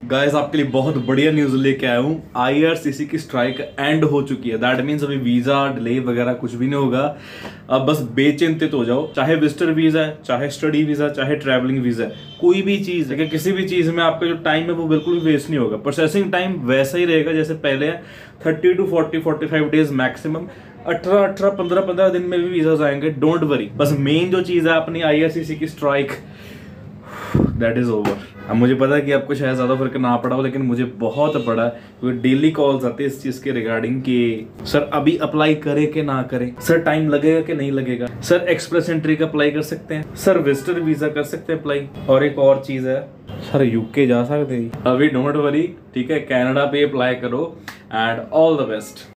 Guys आपके लिए बहुत बढ़िया न्यूज लेके आया हूँ। आईआरसीसी की स्ट्राइक एंड हो चुकी है। दैट मीन्स अभी वीजा डिले वगैरह कुछ भी नहीं होगा। अब बस बेचिंतित हो जाओ, चाहे विजिटर वीजा है, चाहे स्टडी वीजा, चाहे ट्रैवलिंग वीजा है, कोई भी चीज है, किसी भी चीज में आपका जो टाइम है वो बिल्कुल भी वेस्ट नहीं होगा। प्रोसेसिंग टाइम वैसा ही रहेगा जैसे पहले है, 30 to 45 डेज मैक्सिमम। 15 दिन में भी वीजा आएंगे, डोंट वरी। बस मेन जो चीज है अपनी आईआरसीसी की स्ट्राइक, दैट इज ओवर। अब मुझे पता है कि आपको शायद ज्यादा फर्क ना पड़ा हो, लेकिन मुझे बहुत पड़ा है क्योंकि डेली कॉल्स आते हैं इस चीज के रिगार्डिंग कि सर अभी अप्लाई करें कि ना करें, सर टाइम लगेगा कि नहीं लगेगा, सर एक्सप्रेस एंट्री का अप्लाई कर सकते हैं, सर विजिटर वीजा कर सकते हैं अप्लाई, और एक और चीज है सर यूके जा सकते हैं। अभी डोंट वरी, ठीक है, कनाडा पे अप्लाई करो एंड ऑल द बेस्ट।